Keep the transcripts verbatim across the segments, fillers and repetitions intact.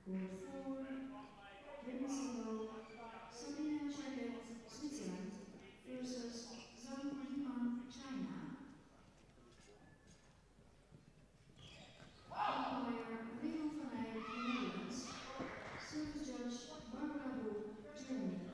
Court four, women's single, Sabrina Jaquet, Switzerland versus Zhang, China. Umpire Rio van Eyck, Netherlands. Service judge Barbara Boek, Germany.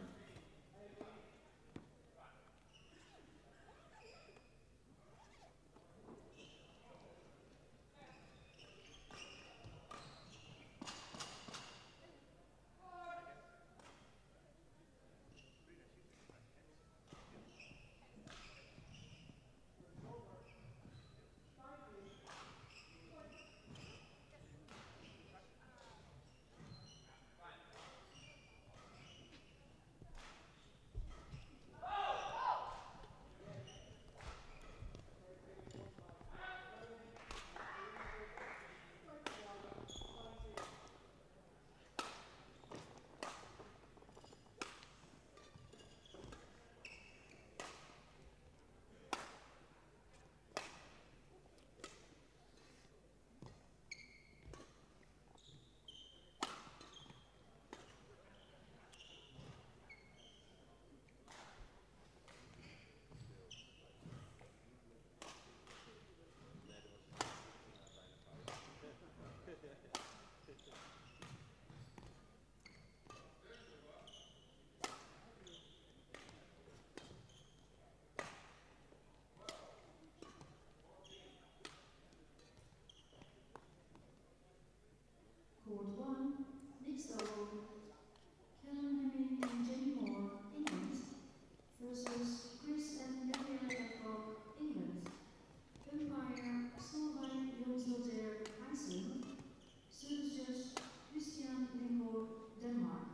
Court one, mixed double, Callum Hemming and Jenny Moore, England, versus Chris and Gabriella Jacko, England. Umpire Solveig Jonsdottir, Iceland. Service judge Christian Limburg, Denmark.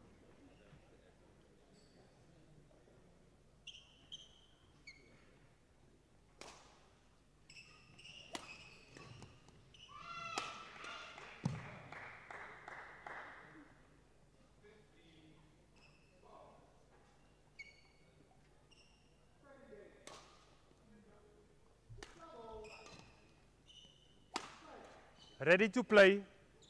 Ready to play.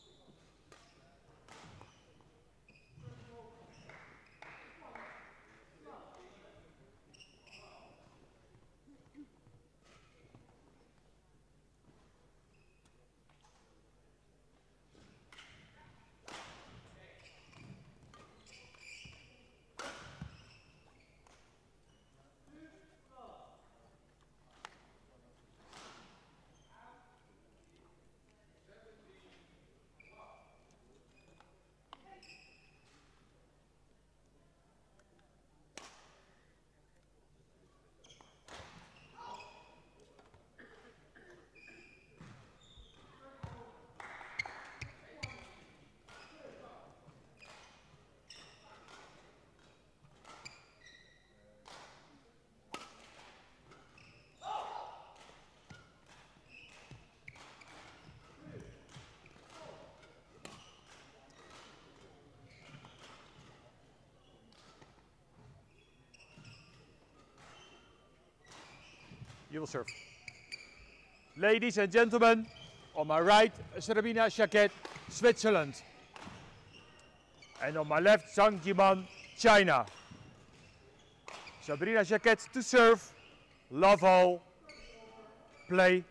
You will serve. Ladies and gentlemen, on my right, Sabrina Jaquet, Switzerland. And on my left, Zhang, China. Sabrina Jaquet to serve. Love all. Play.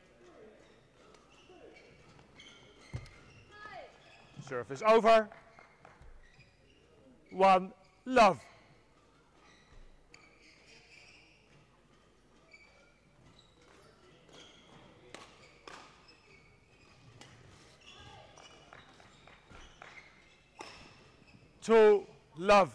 Serve is over. One, love. Two, love.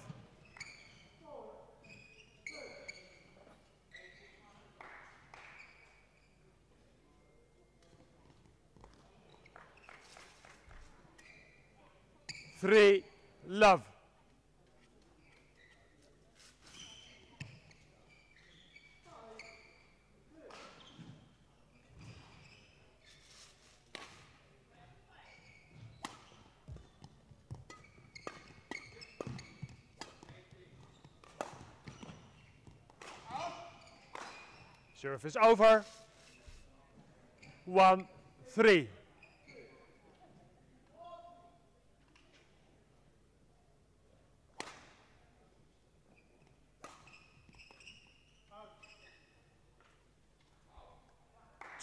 Three, love. Serve is over. One, three.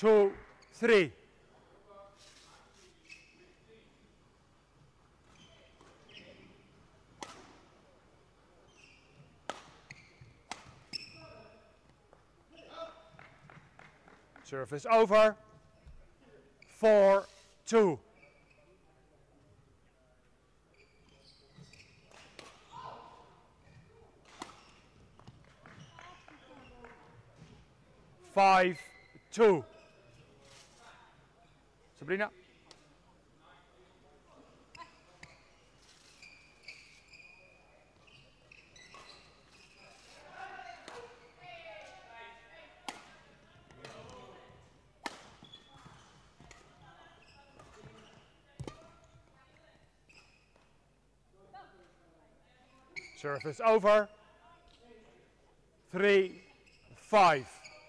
two, three. Service over. Four, two. Five, two. Sabrina. Service over. Three, five.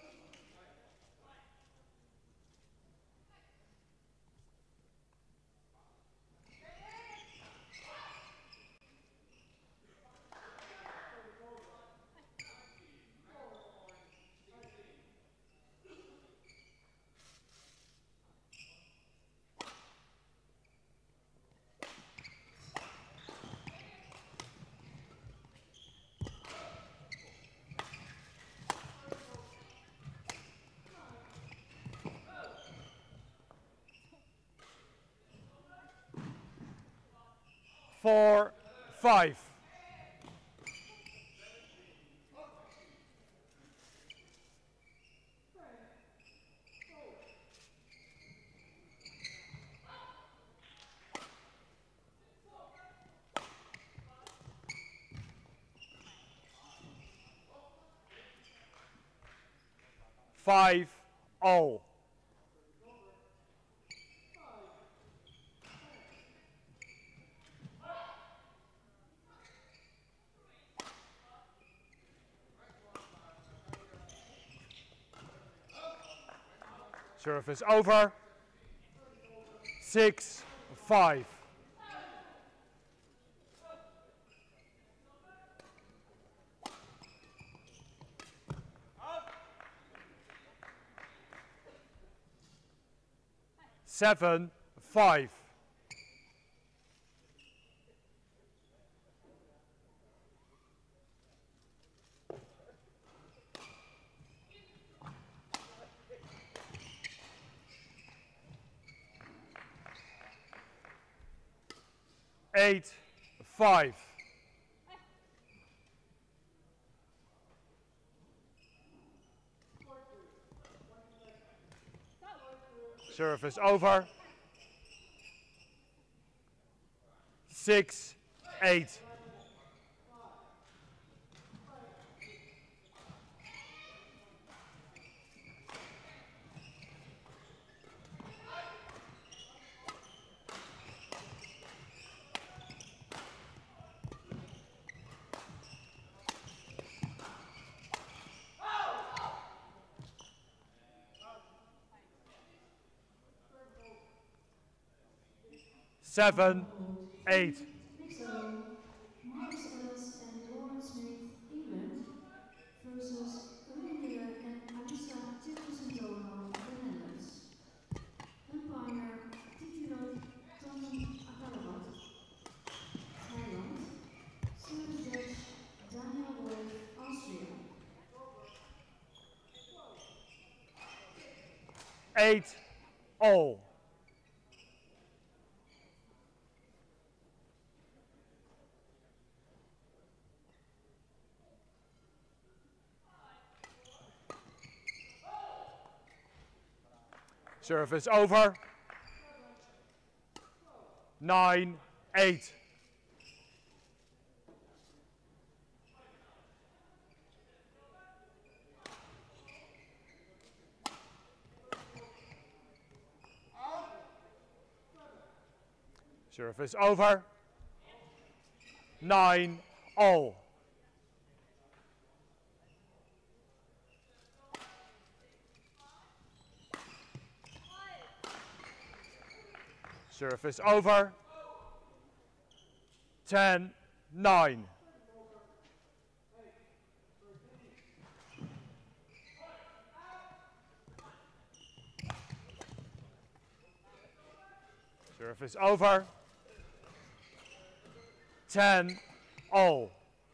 Four, five. Five, all. Service over. Six, five. Seven, five. Eight, five. Service over. Six, eight. Seven, eight. Next battle, Marcus Ellis and Lauren Smith, England, versus Corinne Miller and Alisa Tirkusentona, the Netherlands. Umpire Titirot Tonon Akalabat, Thailand. Service judge Daniel Wolf, Austria. Eight, all. Service over. Nine, eight. Service over. Nine, all. Service over. Ten, nine. Serve is over. ten all.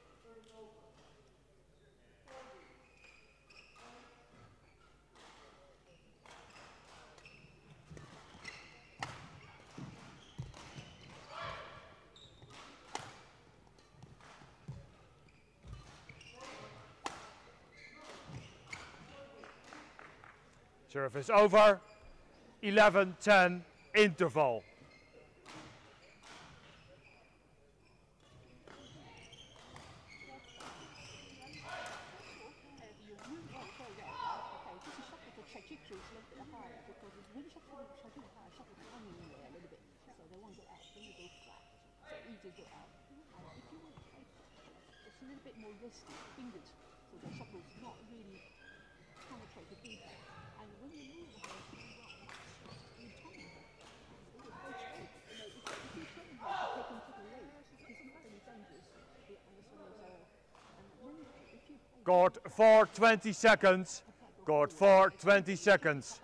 Serve is over. eleven ten interval. Court for twenty seconds. Court for twenty seconds.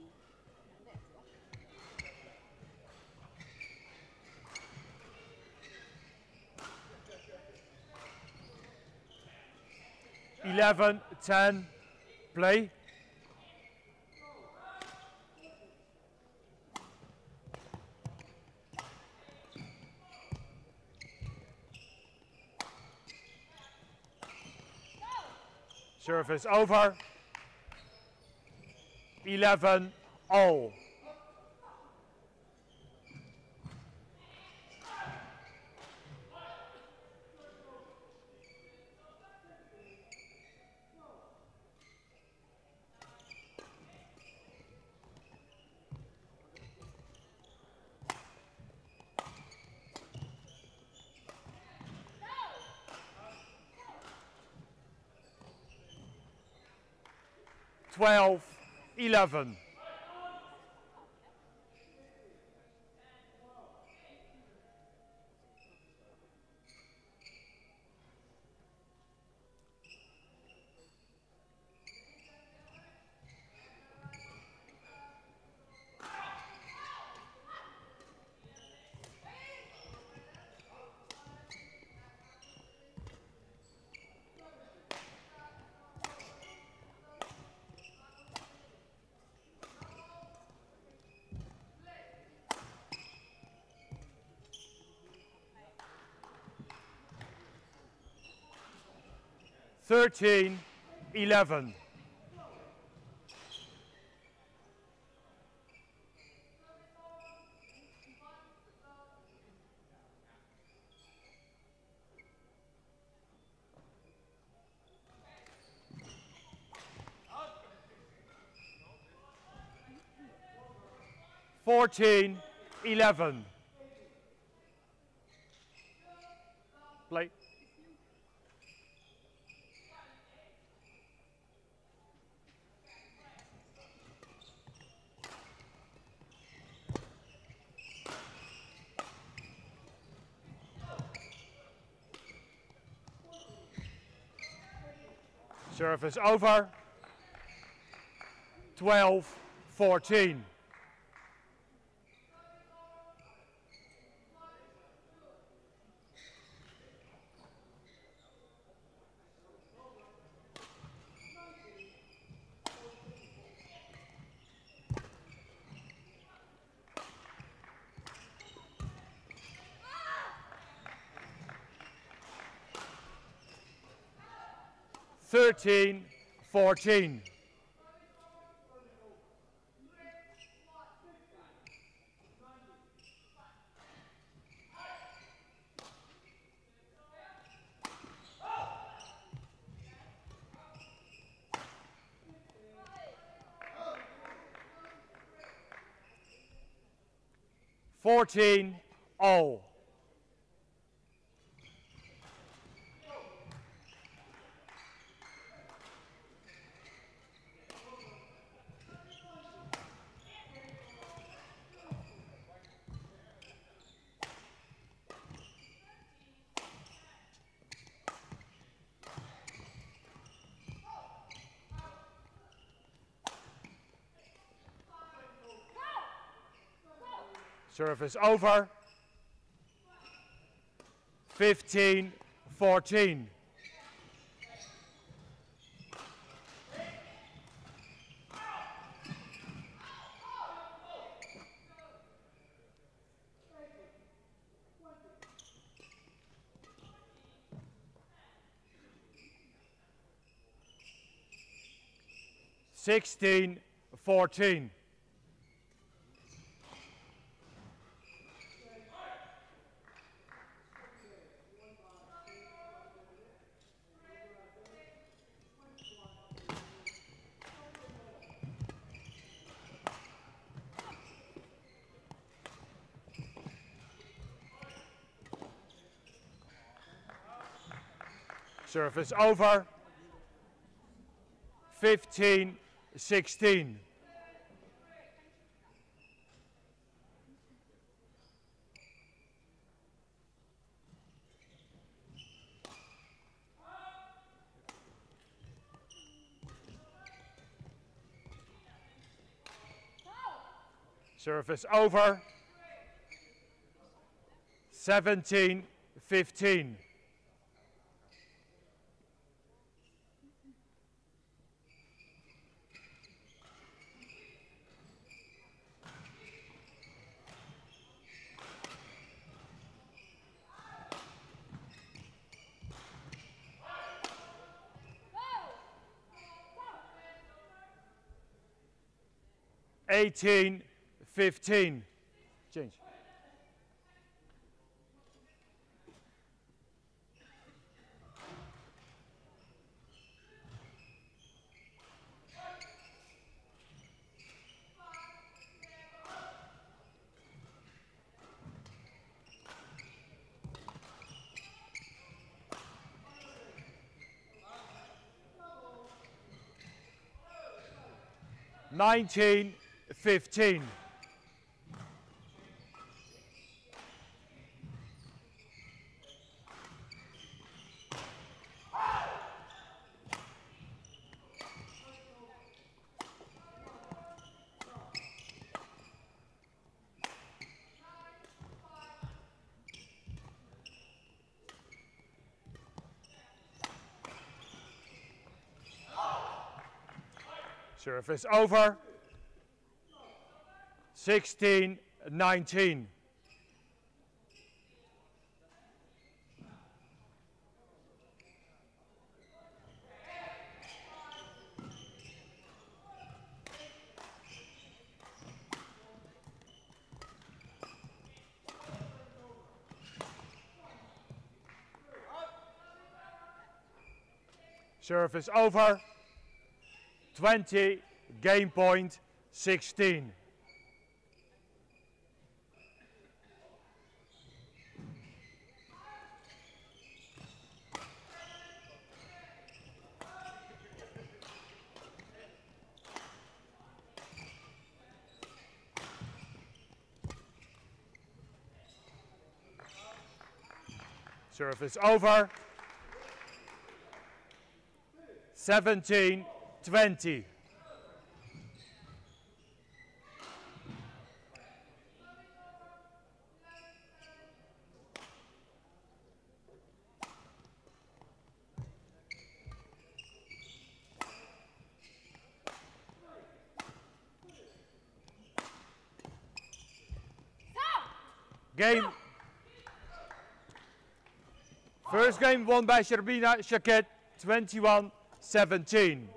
eleven ten. Play. Serve is over. eleven all. twelve eleven. thirteen eleven. fourteen eleven. Play. Serve is over. twelve fourteen. thirteen fourteen. fourteen all. Service over. fifteen fourteen. sixteen fourteen. Service over. fifteen sixteen. Service over. seventeen fifteen. eighteen fifteen. Change. nineteen fifteen. Service over. sixteen nineteen. Service over. twenty, game point, sixteen. Service over. seventeen twenty. Game. First game won by Sabrina Jaquet, twenty-one seventeen.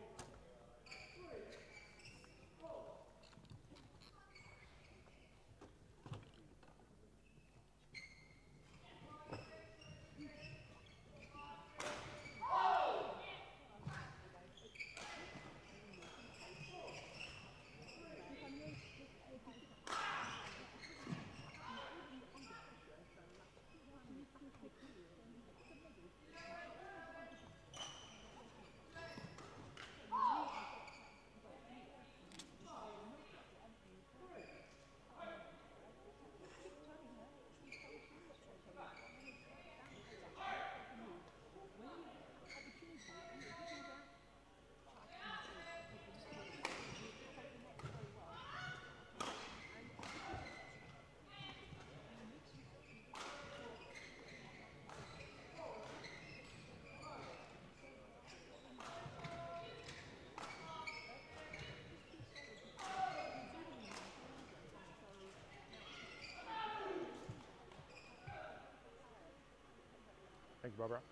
Thank you, Barbara.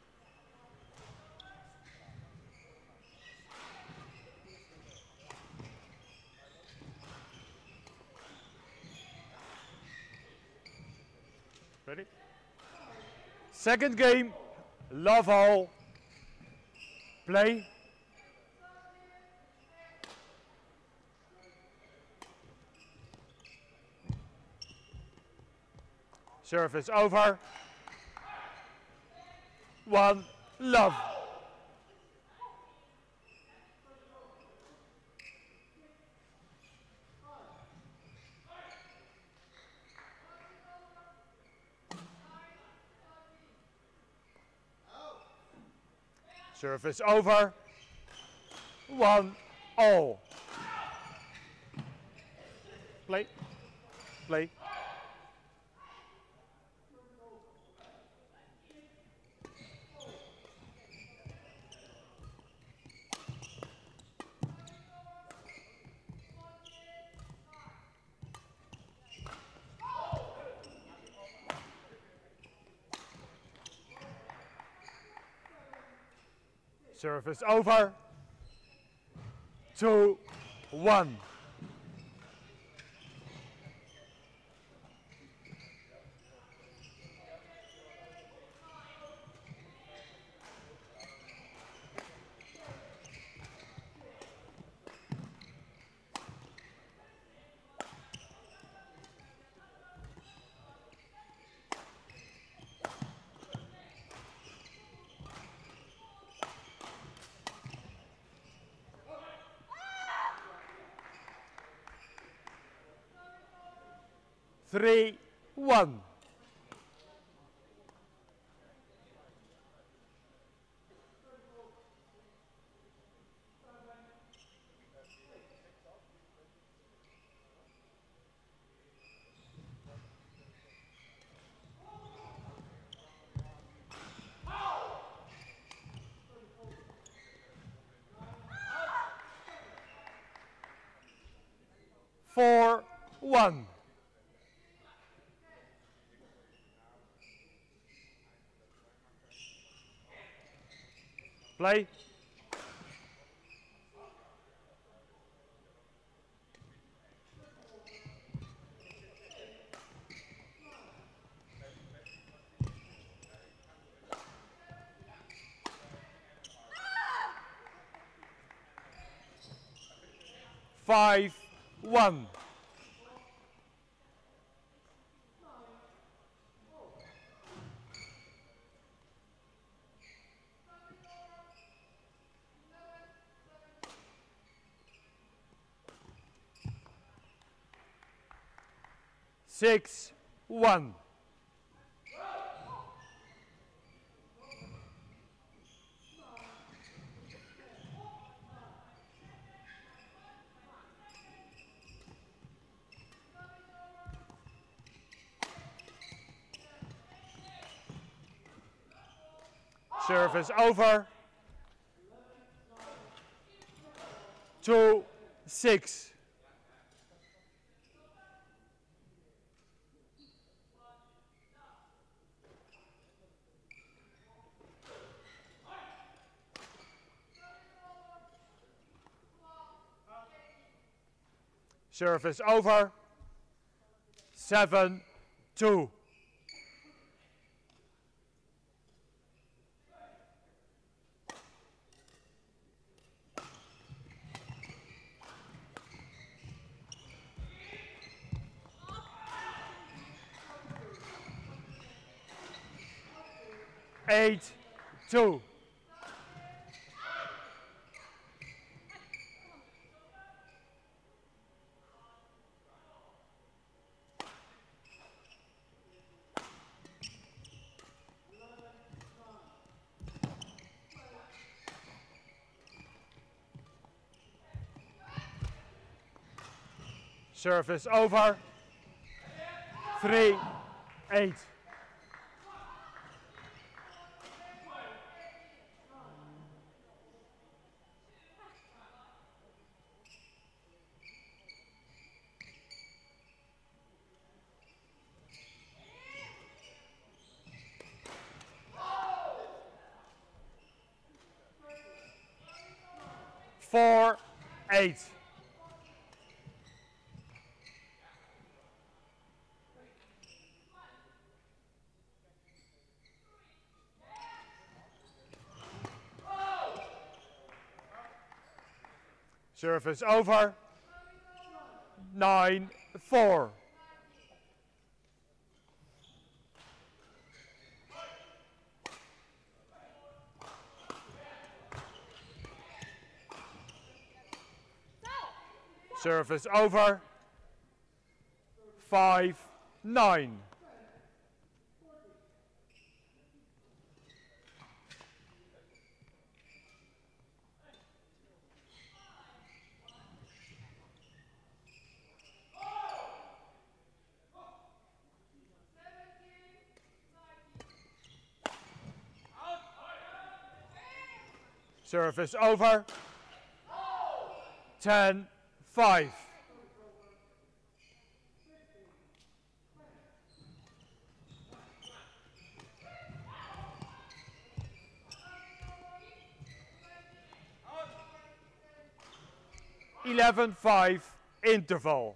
Ready? Second game, love all. Play. Service over. One, love. Service over. One, all. Play. Play. Service over. Two, one. Three, one. Four, one. Play. Five, one. Six, one. Service over. Two, six. Service over. Seven, two. Eight, two. Service over. Three, eight. four, eight. Service over. nine, four. Service over. five, nine. Service over. ten, five. eleven, five, interval.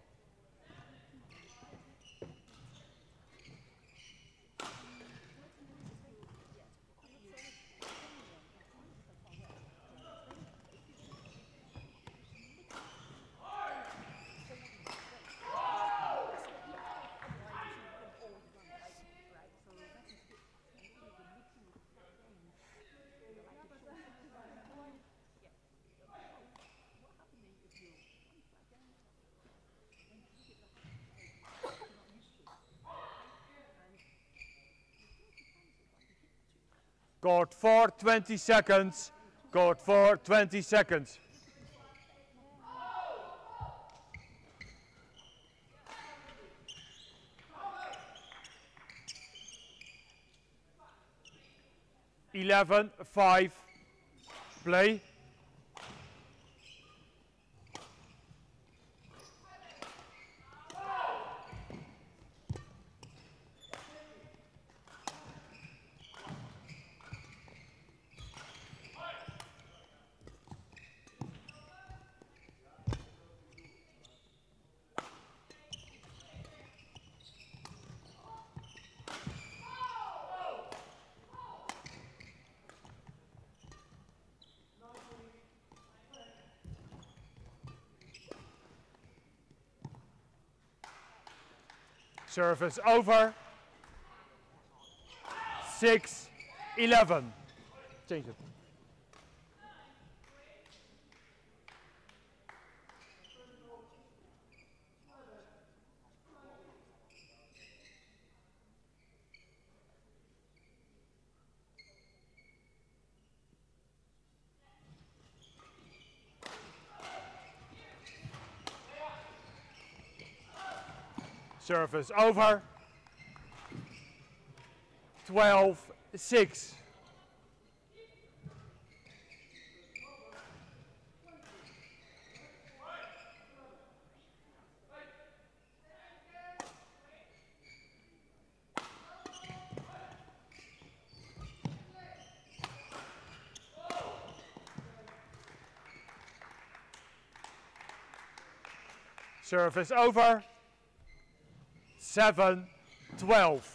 Court for twenty seconds. Court for twenty seconds. eleven, five. Play. Service over. six, eleven. Change it. Service over. twelve, six. Service over. seven, twelve.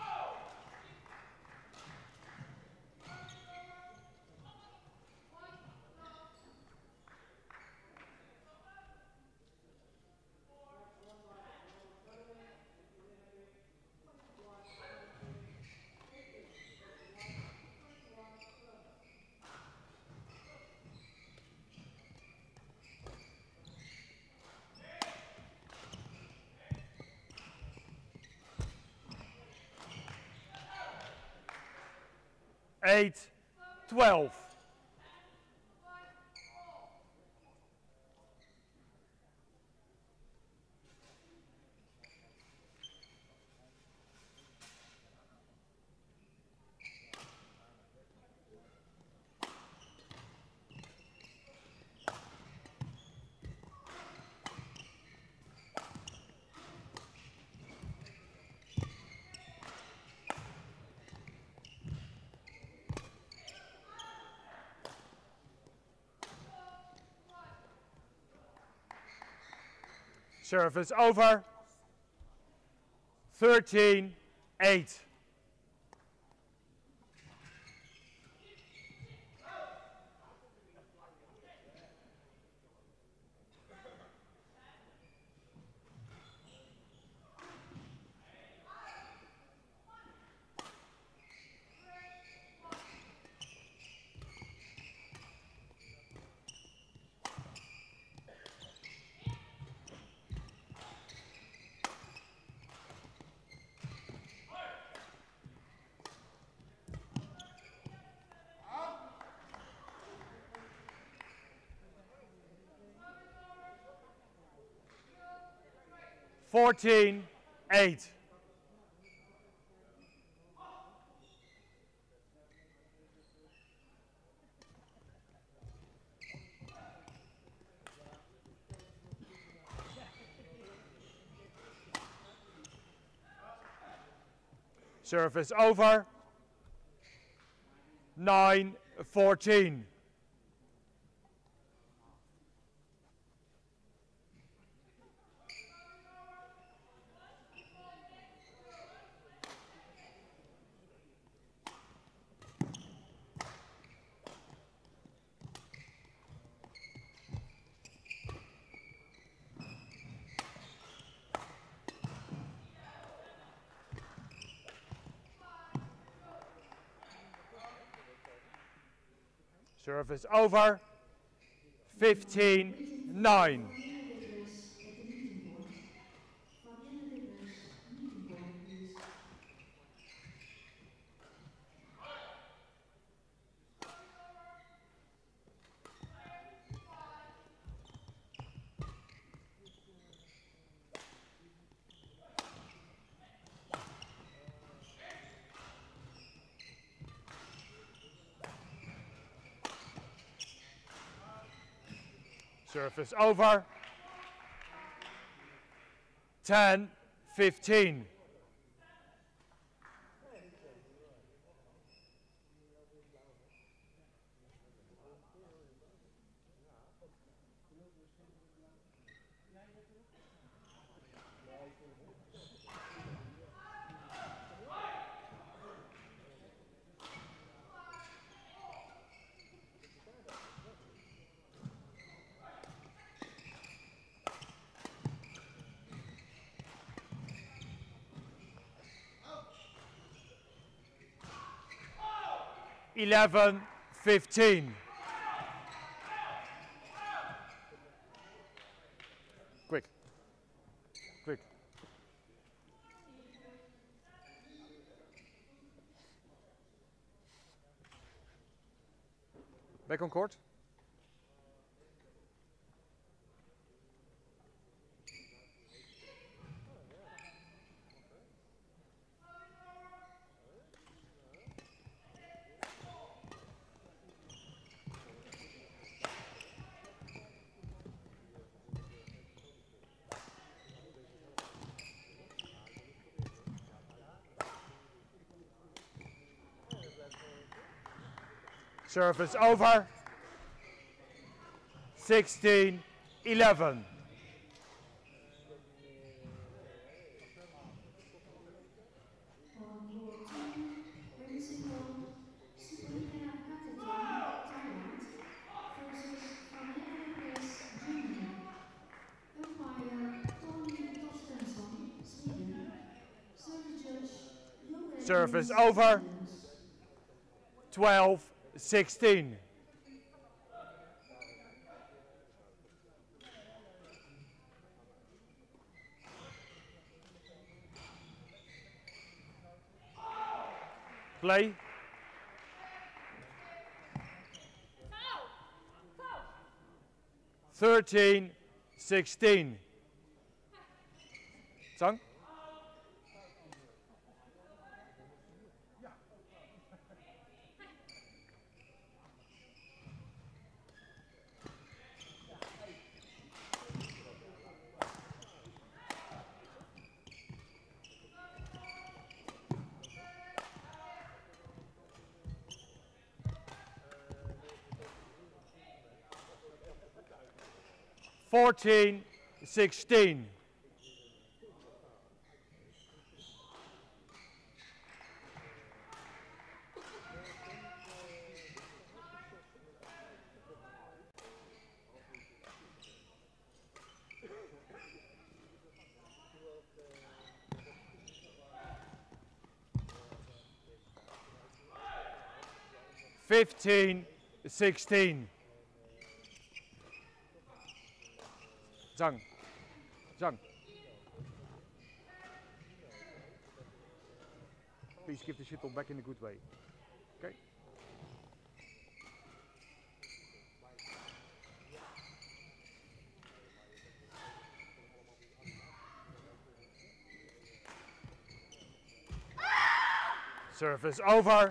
eight, twelve. Service over. thirteen eight. fourteen eight. Service over. nine fourteen. Service over. fifteen nine. Service over. ten fifteen. eleven fifteen. Quick. Quick. Back on court. Service over. sixteen eleven. On court two, releasing ball, Sabrina Jaquet, Thailand, versus Germany. Umpire Tony Torstensson, Sweden. Service judge YONEX. Service over. twelve sixteen. Play. thirteen sixteen. Zhang. fourteen sixteen. fifteen sixteen. Zhang. Zhang. Please give the shuttle back in a good way. Okay? Service over.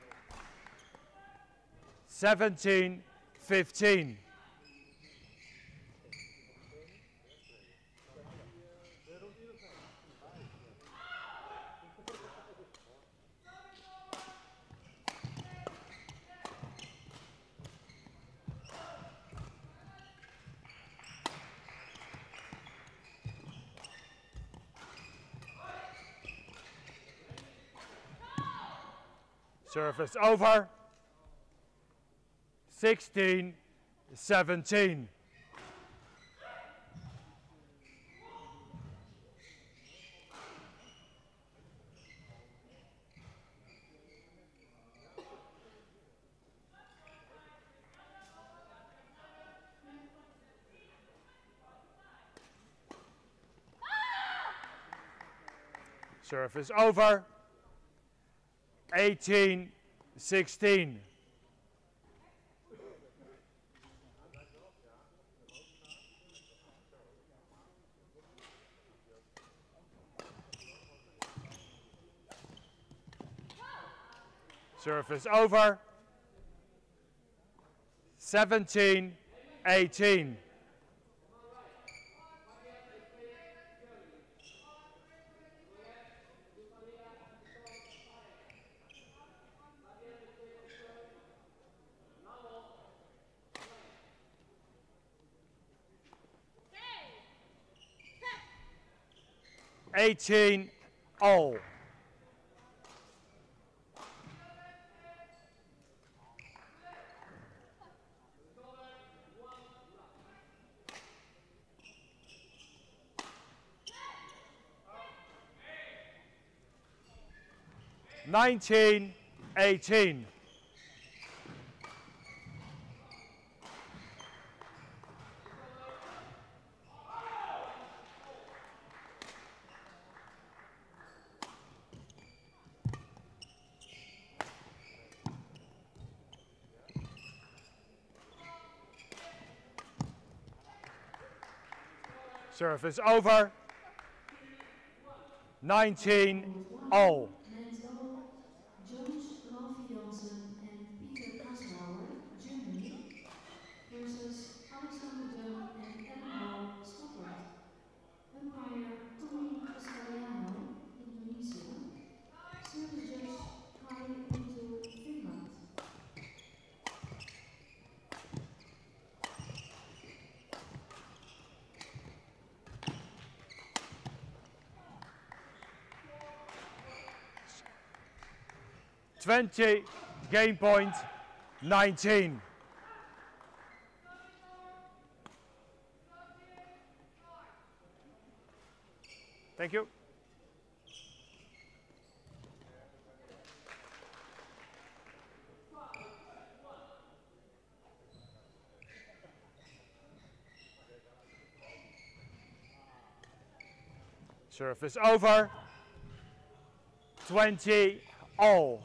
seventeen fifteen. Service over. sixteen seventeen. Service over. eighteen sixteen. Service over. seventeen eighteen. eighteen all. nineteen eighteen. Service over. nineteen all. Men's double, Jones, Ralphie Janssen and Peter Kasbauer, Germany, versus Alexander Zhang and Adam Hall, Scotland. Umpire Tommy Pascaliano, Indonesia. Service judge Kai Unto, Finland. twenty, game point, nineteen. Thank you. Service over. twenty all.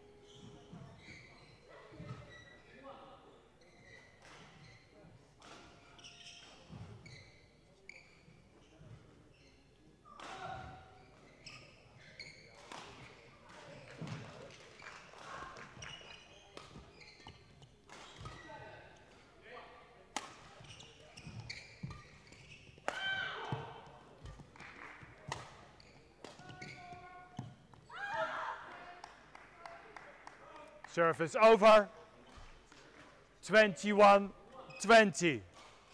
Service over. twenty-one twenty.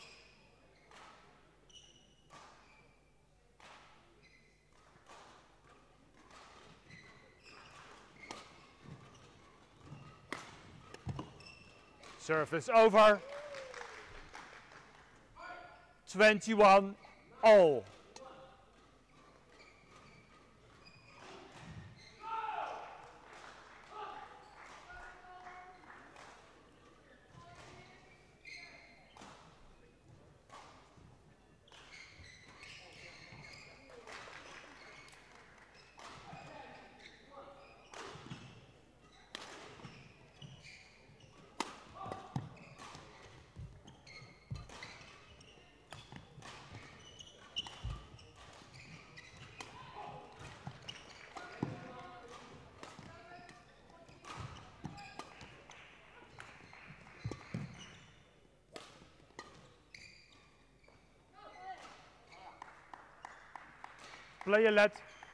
Service over. twenty-one all. Play a let.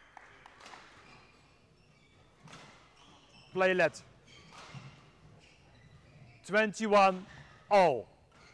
Play let. twenty-one all.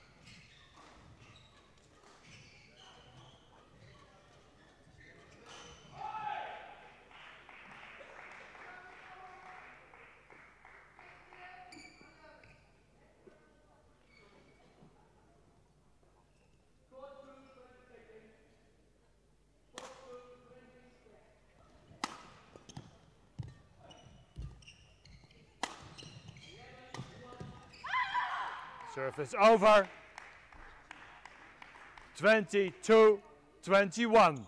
Service over. twenty-two twenty-one.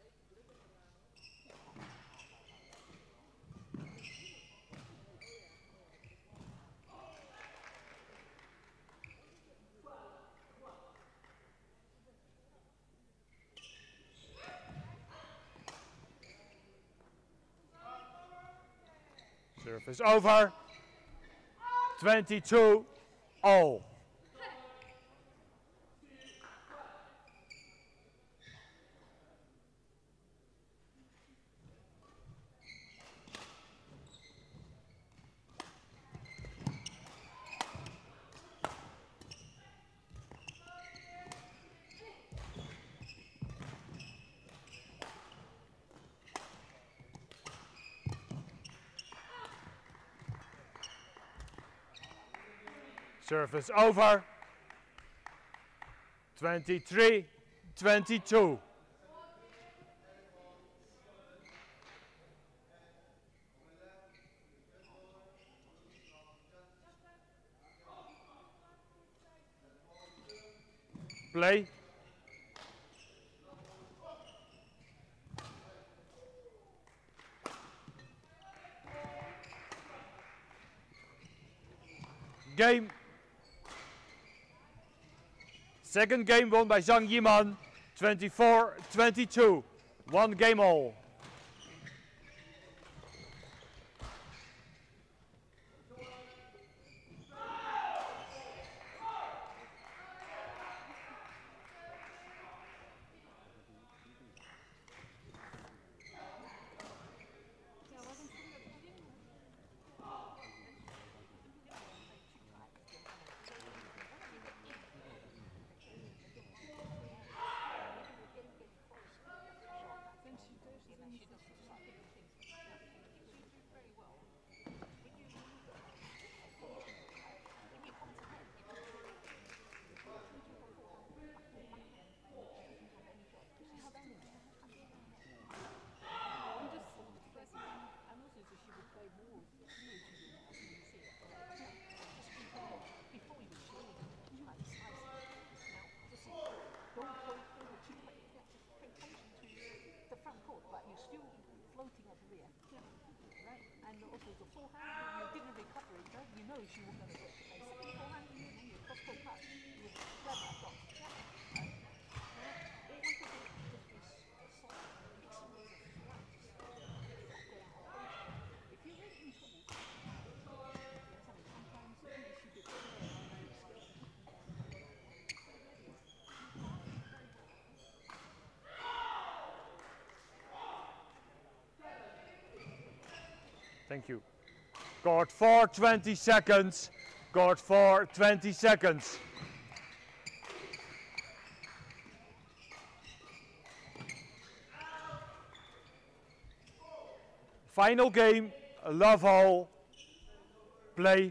Service over. twenty-two all. Service over. twenty-three twenty-two. Play. Game. Second game won by Zhang, twenty-four twenty-two. One game all. Thank you. Court for twenty seconds. Court for twenty seconds. Final game, love all. Play.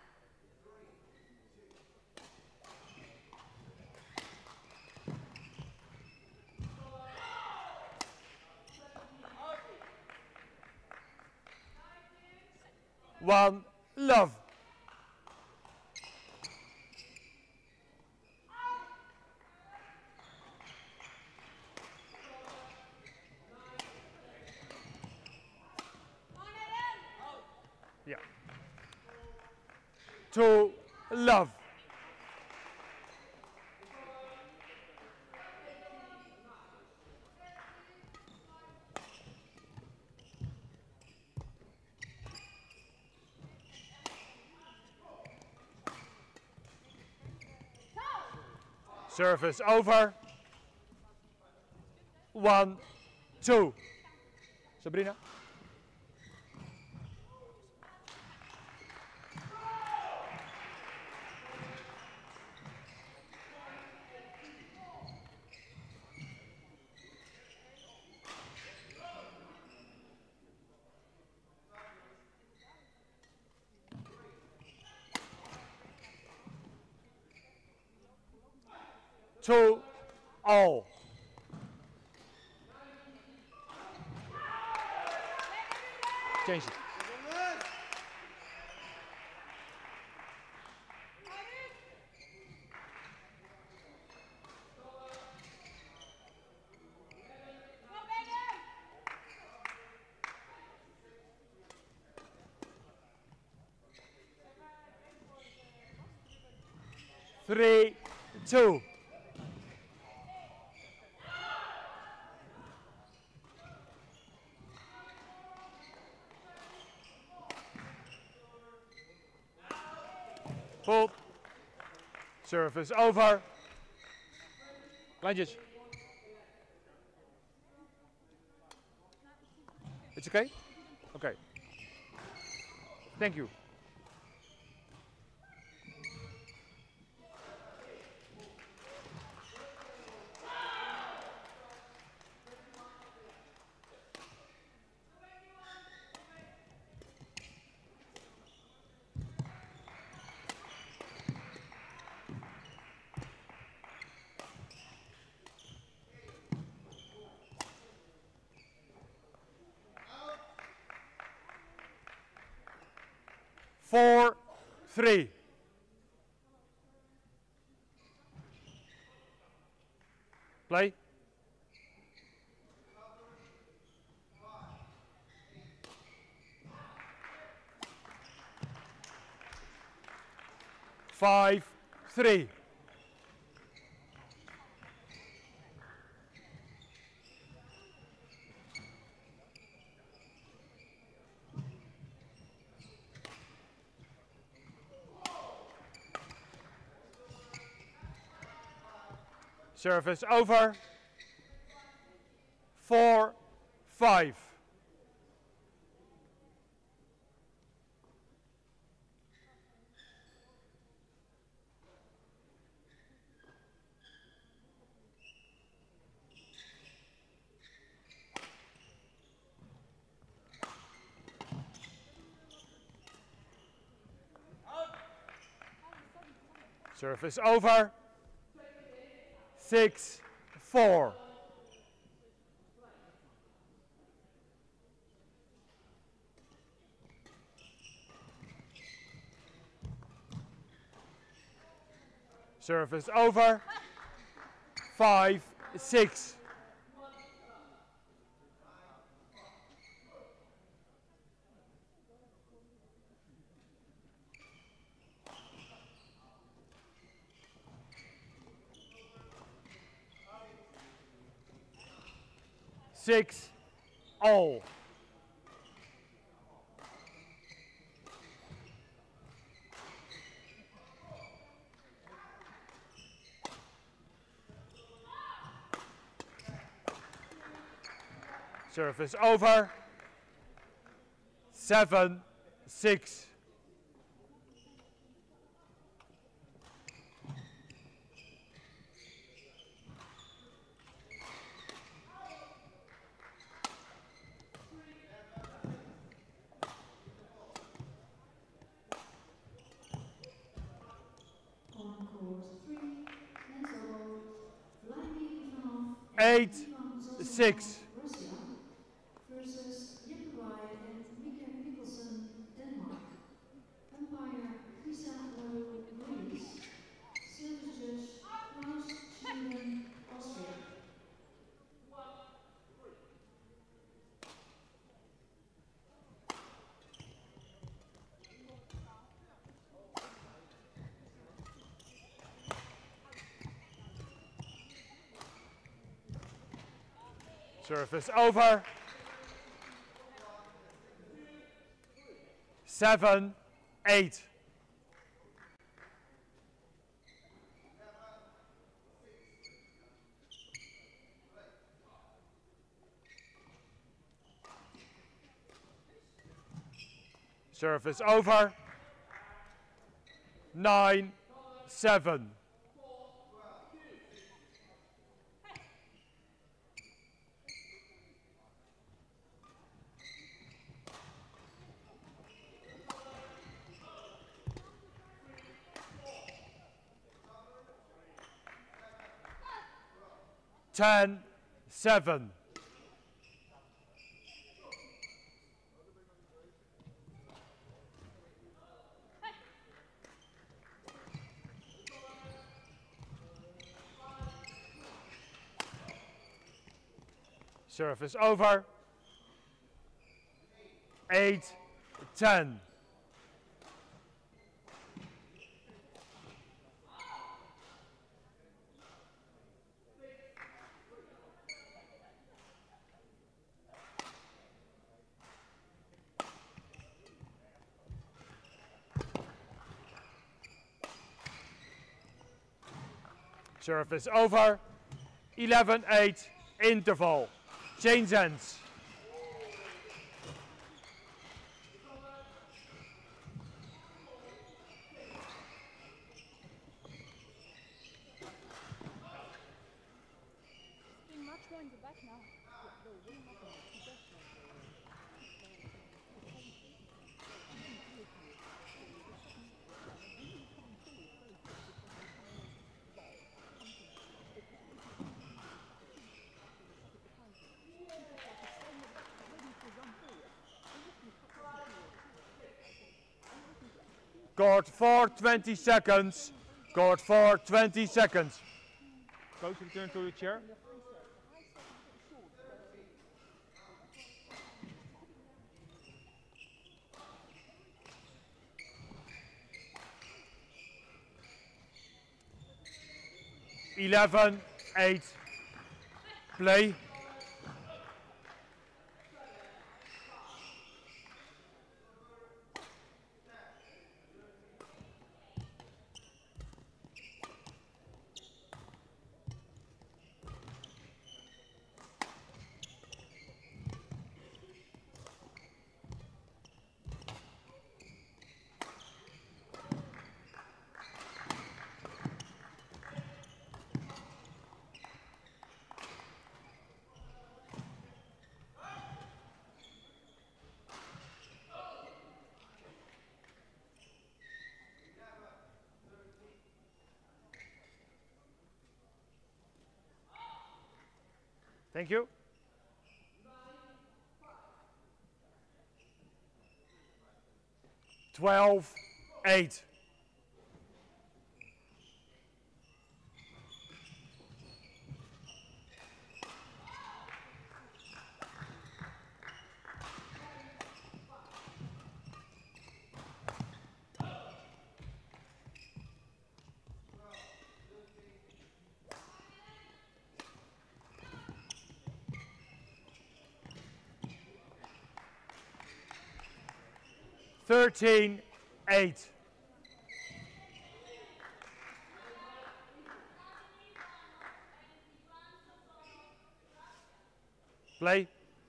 One, love. Yeah. Two, love. Service over. One, two. Sabrina. Two, all. Change it. Three, two. Full. Service over. Lijntjes. It's okay? Okay. Thank you. Four, three. Play. Five, three. Service over. Four, five. Service over. Six, four. Service over. Five, six. Six, all. Service over. Seven, six. On court three, men's double, Vladimir Ivanov and Eight, Ivan Zoltan six. of Russia versus Jeppe White and Mika Nicholson, Denmark. Umpire Lisa Larue, Greece. Service judge Klaus Schmieden, Austria. Service over. Seven, eight. Service over. nine seven. ten seven. Service over. eight ten. Service over. eleven eight. Interval. Change ends. Being much more in the back now. Court for twenty seconds. Court for twenty seconds. Coach, return to your chair. eleven eight. Play. Thank you. twelve eight. thirteen eight. Play.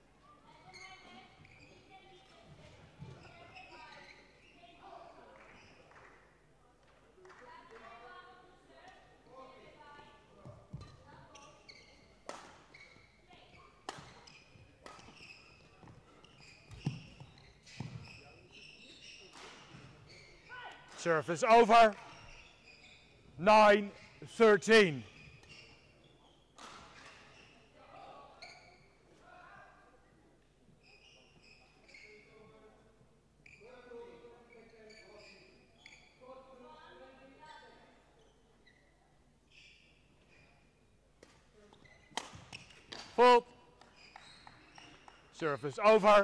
Service over. nine thirteen. Full. Service over.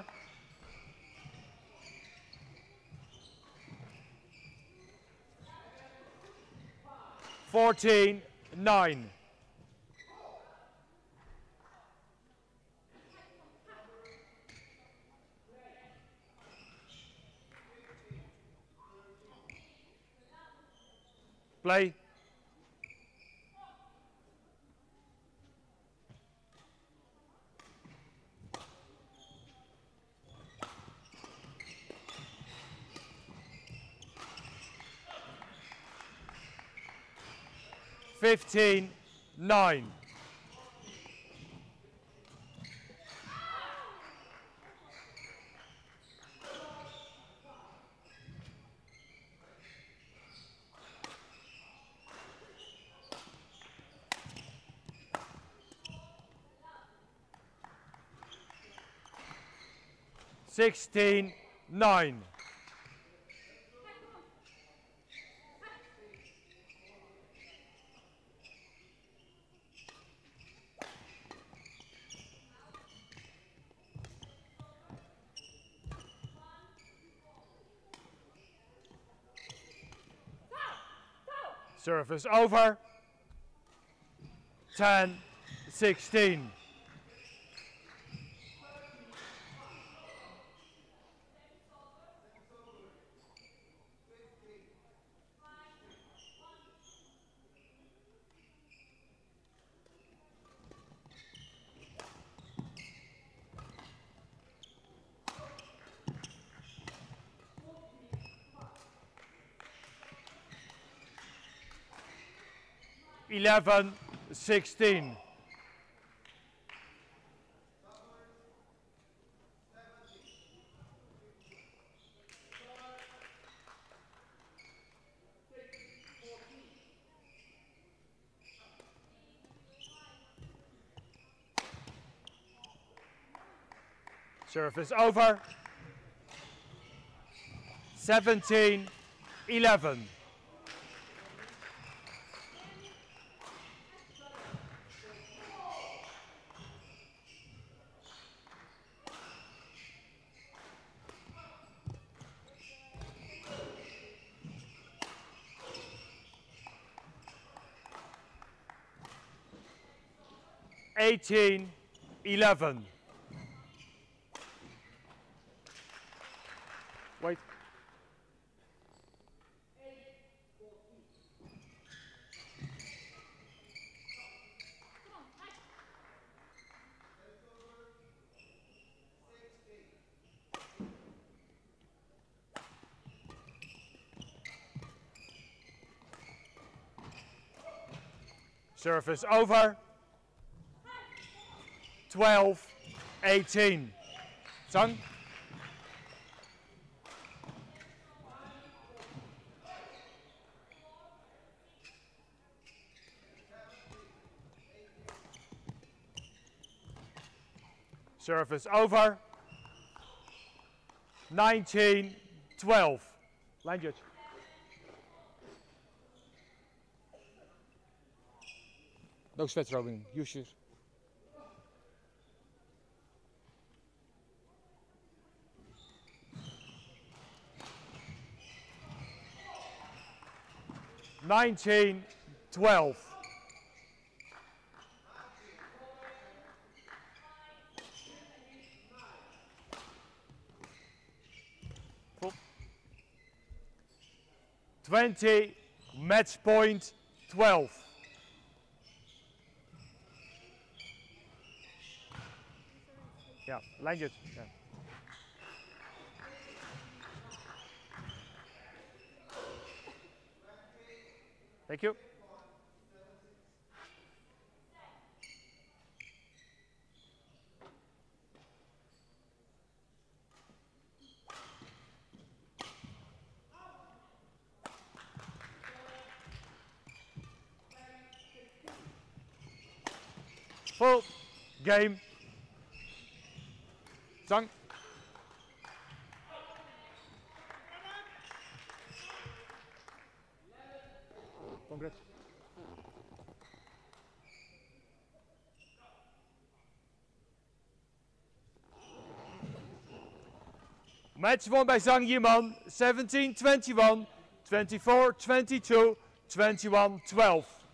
fourteen nine. Play. fifteen nine. sixteen nine. Service over. ten sixteen. eleven sixteen. Service over. seventeen eleven. eighteen eleven. Wait. Service over. twelve eighteen. Zhang. Service over. nineteen twelve. Line judge. No sweat, Robin. Use yours. nineteen twelve. twenty, match point twelve. Yeah, line it. Yeah. Thank you. Full game. Zhang. Congrats. Match won by Zhang Yiman, seventeen twenty-one, twenty-four twenty-two, twenty-one twelve.